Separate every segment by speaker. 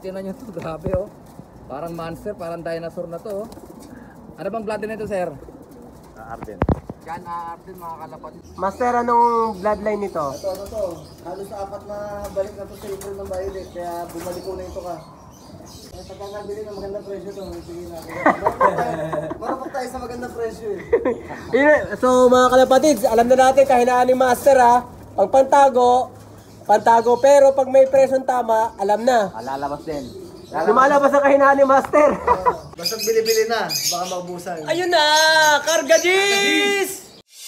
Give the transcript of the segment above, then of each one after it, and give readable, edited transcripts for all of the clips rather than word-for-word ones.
Speaker 1: tingnan nyo to, grabe oh. Parang monster, parang dinosaur na to oh. Ano bang bloodline nito, sir?
Speaker 2: Arden.
Speaker 1: Yan, Arden, mga kalapat.
Speaker 3: Master, anong bloodline nito?
Speaker 4: Ito. Halos 4 na balik na to sa April ng Violet. Kaya bumalik ko na ito ka. Pagka nabili ng magandang presyo to, sige natin. Marapag tayo sa magandang presyo eh.
Speaker 3: So mga kalapatids, alam na natin kahinaan ni Master ha. Pag pantago, pero pag may presyong tama, alam na.
Speaker 1: Lalabas din.
Speaker 3: Lumalabas ang kahinaan ni Master.
Speaker 4: Basta bili-bili na, baka maubusan.
Speaker 3: Ayun na! Kargadis!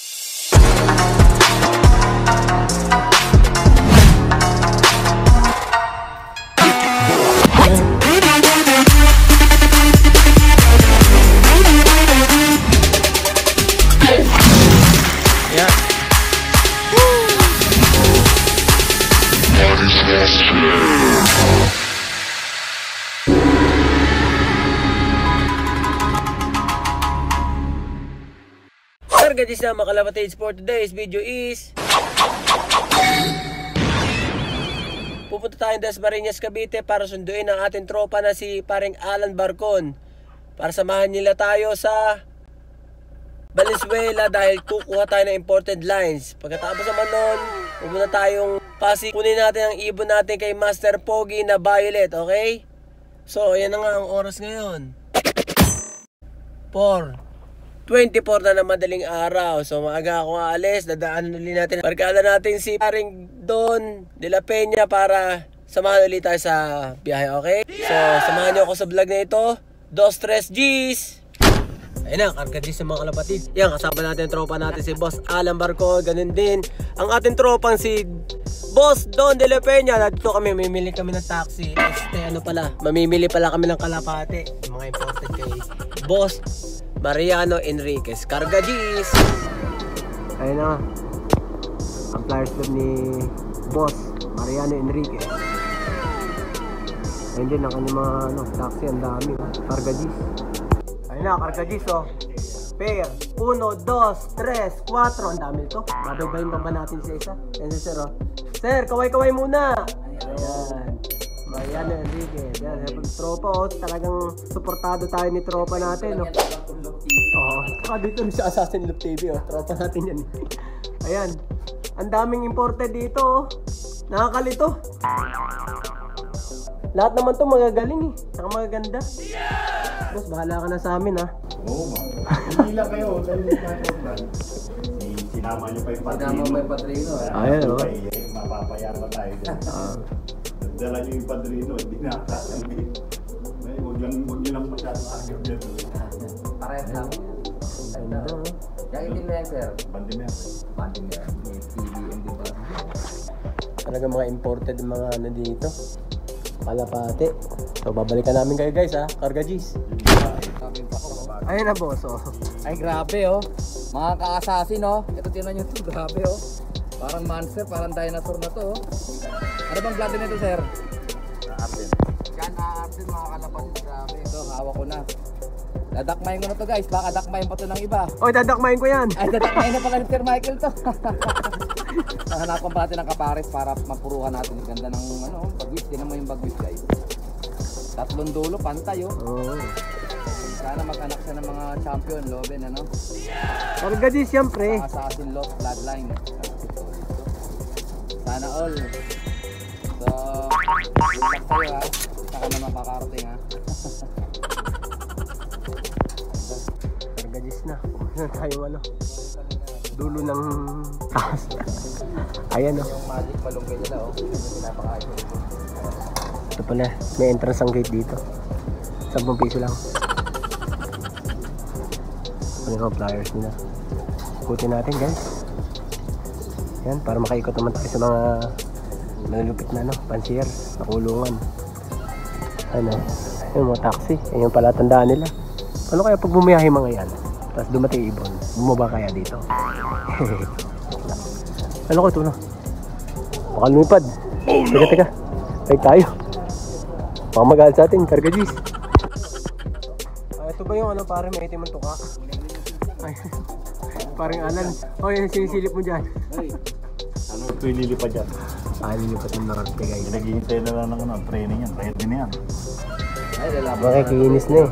Speaker 3: Kargadis na mga kalapatids, for today's video is pupunta tayo sa Dasmariñas, Cavite para sunduin ang ating tropa na si paring Alan Barcon para samahan nila tayo sa Valenzuela dahil kukuha tayo ng imported lines. Pagkatapos naman nun, pupunta tayong Pasig, kunin natin ang ibon natin kay Master Pogi na Violet, okay? So yan na nga ang oras ngayon, 4:24 na madaling araw. So maaga ako aalis, dadaanan ulit natin. Barkada natin si paring Don de la Peña para samahan ulit tayo sa biyahe, okay? So samahan niyo ako sa vlog na ito. 2-3 Gs. Ayun na, kargadis sa mga kalapatid. Yan, kasama natin ang tropa natin si Boss Alan Barcon. Ganun din ang ating tropang si Boss Don de la Peña. Dito kami, mamimili kami ng taxi. Mamimili pala kami ng kalapate. Mga imported kay Boss Mariano Enriquez. Kargadis! Ayun na, ang flyers club ni Boss Mariano Enriquez. Ayun din ang kanyang mga taxi, ang dami. Kargadis. Ayun na, kargadis oh. Pair, 1, 2, 3, 4. Ang dami ito. Babaybayin pa ba natin sa isa? Yan si sir oh. Sir, kaway-kaway muna. Ayan, Mariano Enriquez. Yan, tropa oh. Talagang suportado tayo ni tropa natin oh. Oo, dito sa Assassin Loop TV oh. Tropa natin yan. Ayan, ang daming imported dito oh. Nakakalito. Lahat naman to magagaling eh. Saka magaganda. Boss, bahala ka na sa amin ha.
Speaker 2: Oo, hindi lang kayo. Sinama nyo pa yung patrino.
Speaker 1: Sinama mo yung patrino eh.
Speaker 3: Ayan o.
Speaker 2: Mapapayaman tayo dyan. Dala nyo yung patrino, hindi nakakasabi. Huwag nyo lang masyadong agad dyan.
Speaker 1: Parehas lang.
Speaker 3: Ganda o.
Speaker 1: Yung itim na yan, sir.
Speaker 2: Bandimer.
Speaker 1: Bandimer. May TBM din ba?
Speaker 3: Talaga mga imported mga ano dito. Kalapate. So babalikan namin kayo guys ha. Kargadis. Ayun na boss oh.
Speaker 1: Ay grabe oh. Mga ka-assassin oh. Ito tingnan nyo to, grabe oh. Parang monster, parang dinosaur na to oh. Ano bang bloodline nito, sir?
Speaker 2: Arden.
Speaker 1: Yan, Arden, mga kalapat. Grabe. Ito, hawak ko na. Dadakmayin ko na to guys. Baka dakmayin pa to ng iba.
Speaker 3: Oy, dadakmayin ko yan.
Speaker 1: Ay, dadakmayin na pala ni Sir Michael to. Hanapan pa natin ng kapares para mapuruhan natin yung ganda ng bagwis. Tinan mo yung bagwis guys. 3 dulo, pantay oh.
Speaker 3: Oo.
Speaker 1: Sana mag-anak siya ng mga champion, Loben ano.
Speaker 3: Kargadis siyempre.
Speaker 1: Assassin Lost Bloodline. Sana all. So, good luck sa'yo ha. Saka naman makakarating ha.
Speaker 3: Kargadis na. Tayo dulo ng taas. Ayan o.
Speaker 1: Yung magic malunggay nila oh. Pinapakain ko ito.
Speaker 3: Ito pala, may entrance ang gate dito. 10 piso lang. Ano yung flyers nila. Ikutin natin guys. Yan, para makaikot naman tayo sa mga malulupit na pansier, na kulungan. Ano, yung mga taxi. Yan yung pala tandaan nila. Ano kaya pag bumiyahe mga yan? Tapos dumating ibon, bumaba kaya dito? Ano ko ito na? Baka lumipad. Teka. Balik tayo. Baka magalit sa atin, kargadis. Ito ba yung parang may itim ang tuka? Ay, parang Alan. O, yung sinisilip mo dyan.
Speaker 2: Ano ito ililipad dyan?
Speaker 3: Lilipatin na rugby guys.
Speaker 2: Naghihintay na lang ng training yan. Ready na yan.
Speaker 1: Ay, lalaban.
Speaker 3: Makikinis na eh.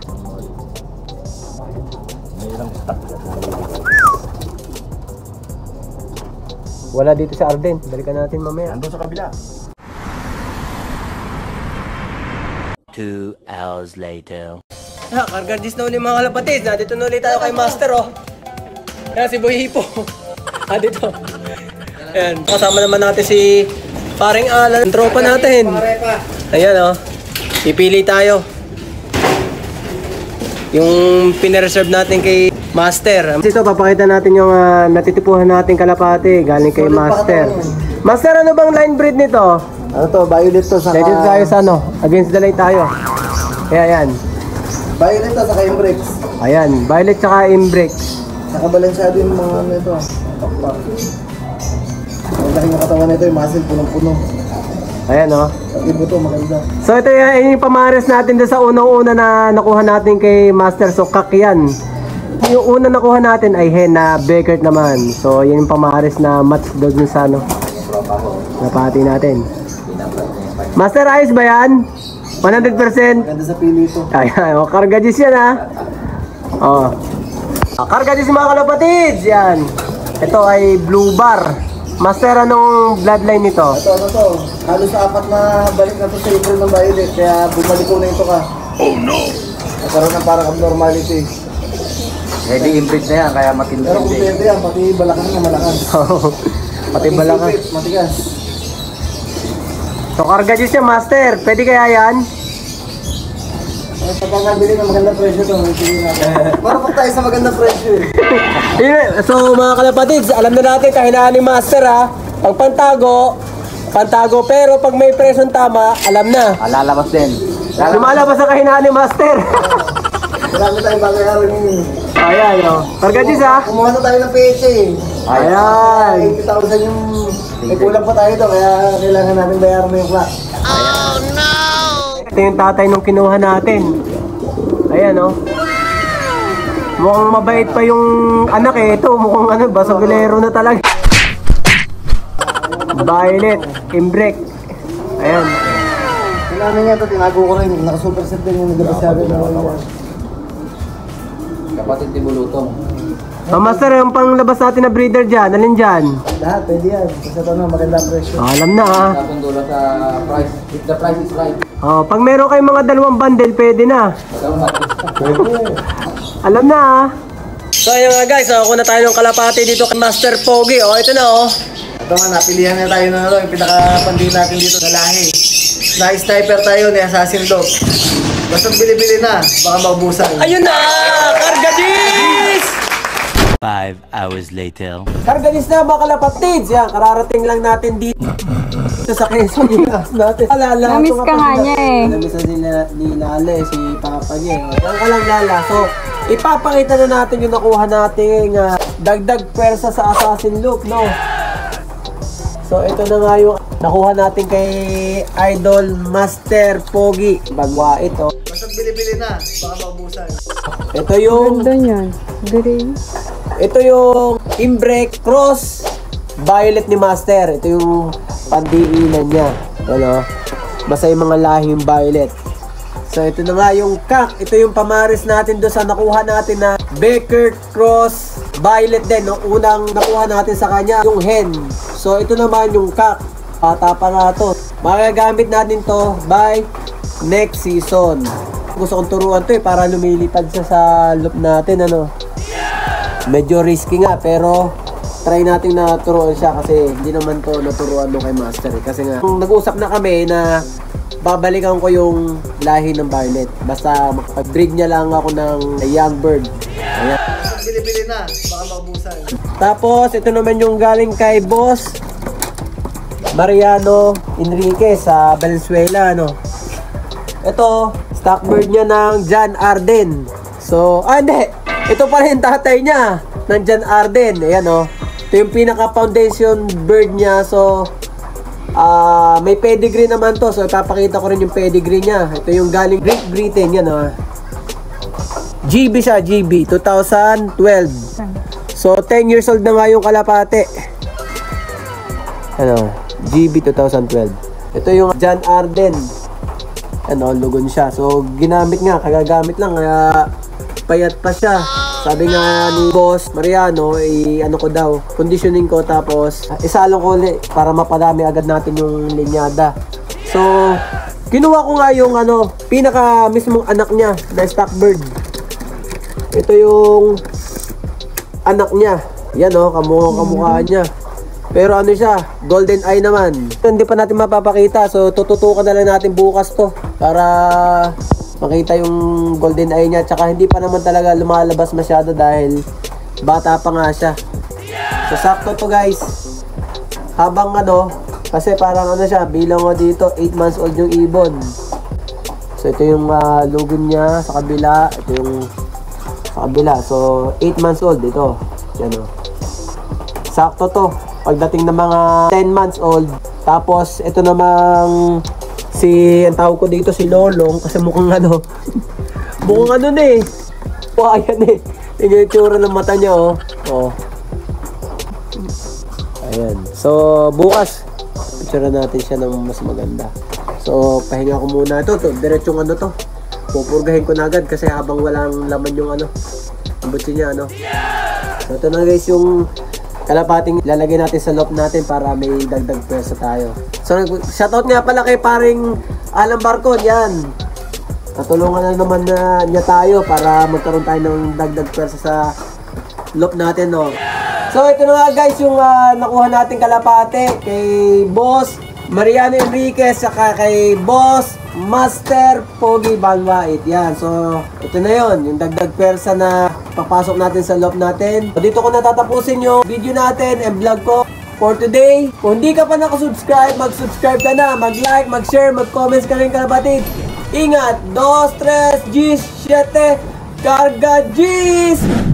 Speaker 2: May ilang stock.
Speaker 3: Wala dito sa Arden. Balikan natin mamaya.
Speaker 2: Nandun sa kabila.
Speaker 5: 2 hours later.
Speaker 3: Kargardis na ulit mga kalapatid. Dito na ulit tayo kay Master oh. Ayan si Boy Hipo. Dito. Ayan. Kasama naman natin si paring Alan. Tropa natin. Ayan oh. Pipili tayo. Yung pinereserve natin kay Master. Ito papakita natin yung natitipuhan natin kalapati. Galing kay Master. Master, ano bang line breed nito?
Speaker 4: Ano to, violet to, saka...
Speaker 3: Dito tayo sa ano, against the light tayo. Kaya yan.
Speaker 4: Violet to, saka Imbrex.
Speaker 3: Ayan, violet tsaka Imbrex.
Speaker 4: Saka balansyado yung mga ano ito. Pakpak. Ang laki ng katawan nito, yung muscle, punong-puno.
Speaker 3: Ayan o.
Speaker 4: Pati buto, maganda.
Speaker 3: So ito yung pamares natin doon sa unang-una na nakuha natin kay Master. So kak yan. Yung una nakuha natin ay hen na Beckert naman. So yun yung pamares na match doon sa ano. Napati natin. Master, ayos ba yan? 100%?
Speaker 4: Maganda sa pili ito.
Speaker 3: Ayan, o kargadis yan ha. O. Kargadis mga kalapatids, yan. Ito ay Blue Bar. Master, anong bloodline nito?
Speaker 4: Ito, ano to? Halos 4 na balik na to sa April ng violet. Kaya bumalik ko na ito ka. Oh no! Nagkaroon ng parang abnormality.
Speaker 1: Ready inbreed na yan, kaya matindi.
Speaker 4: Pero kung pwede yan, pati balakang na malakas.
Speaker 3: Pati balakang.
Speaker 4: Sipit, matigas.
Speaker 3: So kargadis yan, Master. Pwede kaya yan?
Speaker 4: Pagka nabili ng magandang presyo ito, hindi natin. Marapag tayo sa magandang presyo eh.
Speaker 3: So mga kalapatids, alam na natin kahinaan ni Master ha. Pag pantago, pero pag may presyon tama, alam na.
Speaker 1: Lalabas din.
Speaker 3: Lumalabas ang kahinaan ni Master.
Speaker 4: Marami tayong bagayaran yun.
Speaker 3: Ayan o. Kargadis ha.
Speaker 4: Kumuha na tayo ng PHA eh.
Speaker 3: Ayan.
Speaker 4: 80,000 yung... May kulang pa tayo ito, kaya kailangan natin bayaran mo yung clock.
Speaker 3: Ito yung tatay nung kinuha natin. Ayan o. Mukhang mabait pa yung anak eh. Ito mukhang ano, basagulero na talaga. Violet, Imbrek. Ayan.
Speaker 4: Kailangan niya ito, tinago ko rin. Naka-super set din yung nagabas sabi na rin.
Speaker 1: Kapatid ni Bulutong.
Speaker 3: Master, yung panglabas natin na breeder dyan, alin dyan?
Speaker 4: Lahat, pwede yan. Kasi ito na, maganda ang presyo.
Speaker 3: Alam na ha.
Speaker 1: Tapundo lang sa price. If the price is right.
Speaker 3: Oh, pag meron kayong mga 2 bundle, pwede na. Alam na ha. So ayun nga guys, ako na tayo ng kalapati dito kay Master Pogi. Oh, ito na oh.
Speaker 4: Ito nga, napilihan na tayo na ito. Yung pinaka-pandi natin dito na lahi. Na-sniper tayo ni Assassin Dog. Basta bili-bili na, baka maubusan.
Speaker 3: Ayun na! Kargadis!
Speaker 5: 5 hours later.
Speaker 3: Kargadis na mga kalapatids. Yan, kararating lang natin dito. Ito sa Quezon yung natin. Alala.
Speaker 6: Namiss ka nga niya eh.
Speaker 3: Namiss na ni Lale, si Papa niya. Yan ka lang Lala. So, ipapakita na natin yung nakuha nating dagdag pwersa sa Assassin Look, no? So, ito na nga yung nakuha natin kay Idol Master Pogi. Bagwa ito.
Speaker 4: Basta bili-bili na, baka maubusan.
Speaker 3: Ito yung
Speaker 6: Doon yun. Green.
Speaker 3: ito yung Imbrek Cross Violet ni Master. Ito yung pandiinan niya. Ano? Basta yung mga lahing violet. So ito na nga yung kak. Ito yung pamaris natin doon sa nakuha natin na Beckert Cross Violet din. No? Unang nakuha natin sa kanya yung hen. So ito naman yung kak. Pata pa nga to. Magagamit natin to by next season. Gusto kong turuan to para lumilipad siya sa loop natin. Ano? Medyo risky nga pero try natin na turuan siya kasi hindi naman to naturuan mo kay Master eh. Kasi nga nag-usap na kami na babalikan ko yung lahi ng Violet. Basta makapag-breed niya lang ako ng young bird. Ayan.
Speaker 4: Bili-bili na, baka maubusan.
Speaker 3: Tapos ito naman yung galing kay Boss Mariano Enriquez sa Valenzuela. Ano? Ito, stock bird niya ng John Arden. So, hindi! Ito pa rin tatay niya ng John Arden. Ayan o. Ito yung pinaka-foundation bird niya. So, may pedigree naman to. So, ipapakita ko rin yung pedigree niya. Ito yung galing Great Britain. Yan o. GB siya, GB. 2012. So, 10 years old na nga yung kalapate. Ano? GB 2012. Ito yung John Arden. Ano, lugon siya. So, ginamit nga, kagagamit lang, kaya payat pa siya. Sabi nga ni Boss Mariano, ano ko daw, conditioning ko, tapos isalong ko ulit para mapadami agad natin yung linyada. So, kinuha ko nga yung pinaka mismong anak niya na stock bird. Ito yung anak niya. Yan kamukha niya. Pero ano siya, golden eye naman. Hindi pa natin mapapakita, so tututukan na lang natin bukas to para makita yung golden eye niya. Tsaka hindi pa naman talaga lumalabas masyado dahil bata pa nga siya. So sakto to guys. Habang kasi parang siya, bilang dito 8 months old yung ibon. So ito yung lugon niya sa kabila. Ito yung sa kabila. So 8 months old ito. Yan sakto to. Pagdating ng mga 10 months old. Tapos ito namang ang tawag ko dito si Lolong kasi mukhang mukhang na eh. Ayan eh. Tingnan yung tsura ng mata niya oh. Ayan. So bukas picture natin siya ng mas maganda. So pahinga ko muna ito. Diretsong to. Pupurgahin ko na agad kasi habang walang laman yung ang butsi niya So ito na guys yung kalapating lalagay natin sa loop natin para may dagdag pwersa tayo. So shoutout nga pala kay paring Alan Barcon, yan. Natulungan na naman niya tayo para magkaroon tayo ng dagdag pwersa sa loop natin So ito na nga guys yung nakuha nating kalapate kay Boss Mariano Enriquez saka kay Boss Master Pogi Banwait. Yan. So, ito na yon yung dagdag pwersa na papasok natin sa loop natin. So, dito ko natatapusin yung video natin and vlog ko for today. Kung hindi ka pa nakasubscribe, mag-subscribe ka na, mag-like, mag-share, mag-comments ka rin kalabatid. Ingat! 2, 3, G's, 7, Karga G's!